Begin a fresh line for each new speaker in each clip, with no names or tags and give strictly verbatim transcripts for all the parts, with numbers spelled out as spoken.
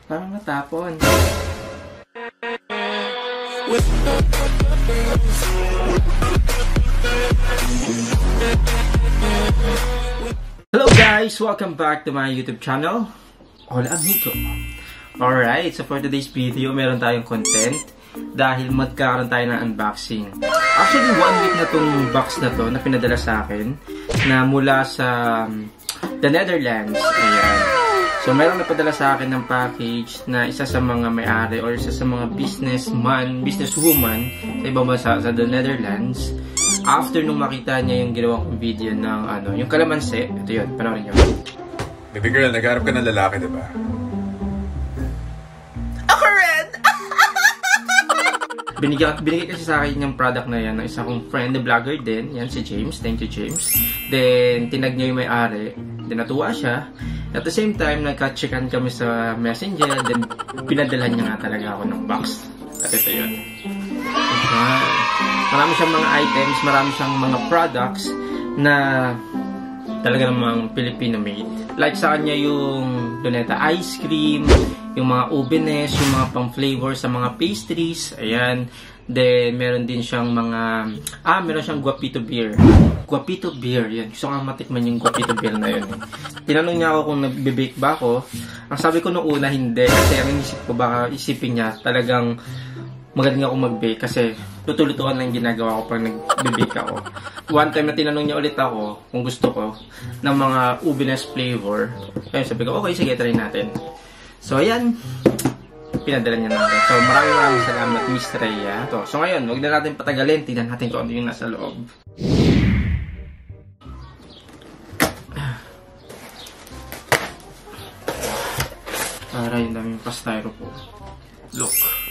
Parang natapon. Hello guys! Welcome back to my YouTube channel, Hola Amigo. Alright, so for today's video, meron tayong content dahil magkakaroon tayo ng unboxing. Actually, one week na tong box na to na pinadala sa akin na mula sa um, the Netherlands. Ayan. So, meron napadala sa akin ng package na isa sa mga may-ari or isa sa mga businessman, businesswoman sa ibang bansa sa the Netherlands. After nung makita niya yung ginawa kong video ng ano, yung kalamansi, ito yun, panoorin niyo.
Baby girl, nagharap ka ng lalaki, diba?
Ako rin! Binigay, binigay kasi sa akin yung product na yan ng isa kong friend, na vlogger din. Yan, si James. Thank you, James. Then, tinag niya yung may-ari. Then, natuwa siya. At the same time, nagka-checkan kami sa messenger. Then, pinadalhan niya nga talaga ako ng box. At ito yun. Okay. Marami siyang mga items, marami siyang mga products na talaga namang Filipino-made. Like sa kanya yung Doneta ice cream, yung mga UBENESS, yung mga pang-flavor sa mga pastries. Ayan. Then, meron din siyang mga... Ah, meron siyang guapito beer. Guapito beer, yan. Gusto nga matikman yung guapito beer na yun. Tinanong niya ako kung nagbe-bake ba ako. Ang sabi ko nung una, hindi. Kasi ang isip ko, baka isipin niya talagang magaling ako mag-bake. Kasi tutulutuan lang yung ginagawa ko pag nag-bake ako. One time na tinanong niya ulit ako kung gusto ko ng mga UBENESS flavor. Kaya sabi ko, okay, sige, try natin. So, ayan. Pinadala niya natin. So, maraming maraming salamat, Miss Rhea. So, so, ngayon, huwag na natin patagalin. Tingnan natin kung ano yung nasa loob. Aray, yung daming pastyro po. Look.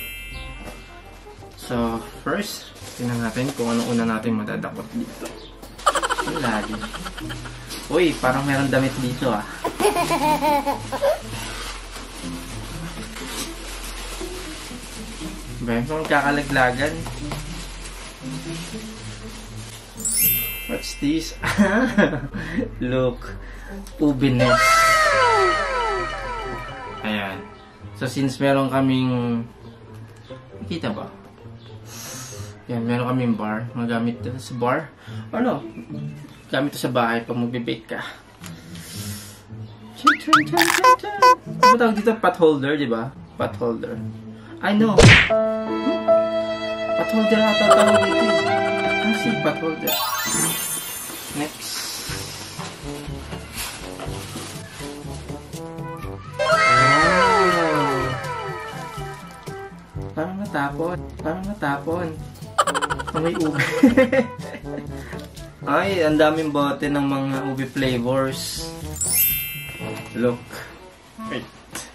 So, first, tingnan natin kung ano una natin madadakot dito. Ang lagi. Uy, parang meron damit dito ah. Bayan kung kakalaglagan. What's this? Look. UBENESS. Ayan. So, since meron kaming... Nakita ba? Yan, meron kaming bar. Magamit ito sa bar. Ano? Gamit ito sa bahay pag magbe-bake ka. Chan, chan, chan, chan, chan. Ano tawag dito? Pot holder, di ba? Pot holder. I know. Hmm? Pot holder ata tawag dito. Ah, si pot holder. Next. Wow. Parang natapon. Parang natapon. May ube. Ay, ang daming bote ng mga ube flavors. Look. Wait.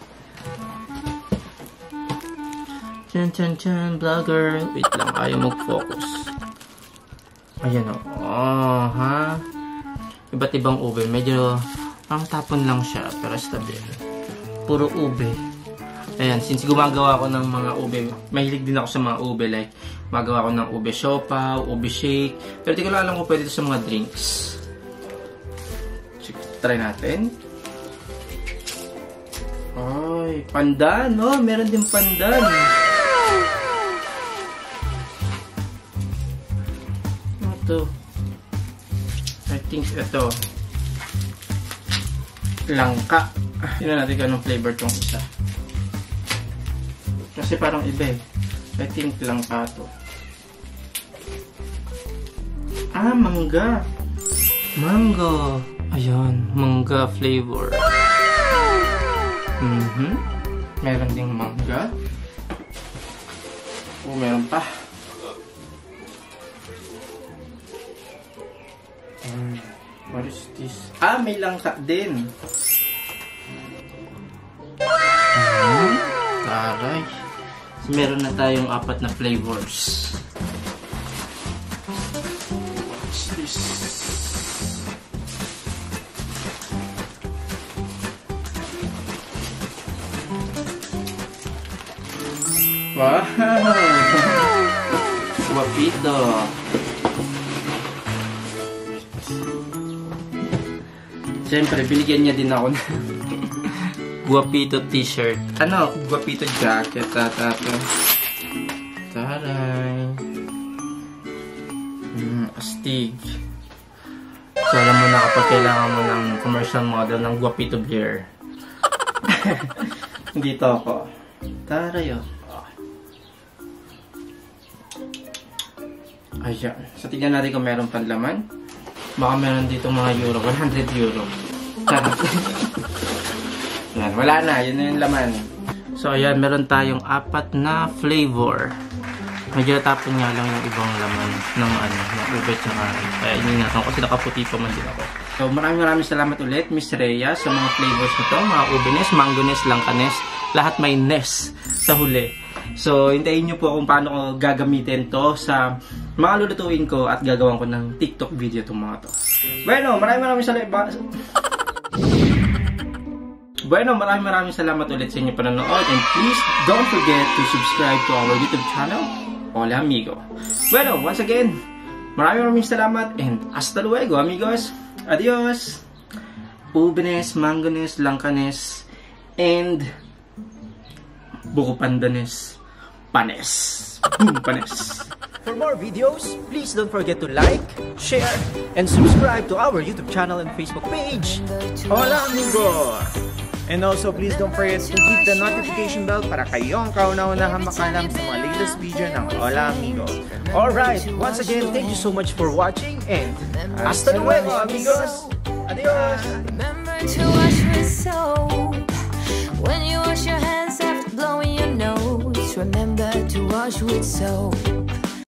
Chan chan chan, vlogger. Wait lang, ayaw mag-focus. Ayan o. Oh, ha? Iba't ibang ube. Medyo, parang tapon lang siya, pero stabil. Puro ube. Ayan, since gumagawa ako ng mga ube, mahilig din ako sa mga ube. Like, magawa ako ng ube siopaw, ube shake. Pero di ko lang alam kung pwede ito sa mga drinks. So, try natin. Ay, pandan, no? Meron din pandan. Ito. I think ito. Langka. Tignan natin kung anong flavor itong isa. Kasi parang iba eh. I think langka to. Ah, mangga. Mango. Ayan, mangga flavor. Mm-hmm. Meron ding mangga. Oh, meron pa. Mm, what is this? Ah, may langka din. Mm, taray. So, meron na tayong apat na flavors. What's this? Wow! Guapito! Siyempre, binigyan niya din ako Guapito t-shirt. Ano? Guapito jacket. Tapos. Taray. Hmm, astig. So, alam mo na kapag kailangan mo ng commercial model ng Guapito beer. Dito ako. Taray, oh. Ayan. So, tignan natin kung meron pang laman. Baka meron dito mga euro. one hundred euro. Charot. Yan. Wala na. Yun na yung laman. So, ayan. Meron tayong apat na flavor. Medyo natapon nga lang yung ibang laman ng ano, ng ube tsaka. Kaya iningatan ko kasi nakaputi pa man din ako. So, maraming maraming salamat ulit, Miss Rhea, sa mga flavors nito. Mga ubenes, mangones, langkanes. Lahat may ness sa huli. So, hintayin nyo po kung paano ko gagamitin to sa mga lulutuin ko at gagawin ko ng TikTok video itong mga to. Bueno, maraming maraming salamat. Bueno, maraming maraming salamat ulit sa inyo panonood. And please, don't forget to subscribe to our YouTube channel, Hola Amigo. Bueno, once again, maraming maraming salamat and hasta luego, amigos. Adios. Ubenes, mangones, langkanes, and buko pandanes. Panes. Boom, panes.
For more videos, please don't forget to like, share, and subscribe to our YouTube channel and Facebook page, Hola Amigo! And also, please don't forget to hit the notification bell para kayong kauna-unahang makalam sa mga latest video ng Hola Amigo. Alright, once again, thank you so much for watching and hasta luego, amigos! Adios!
Remember to wash with soap when you wash your hands after blowing your nose. Remember to wash with soap.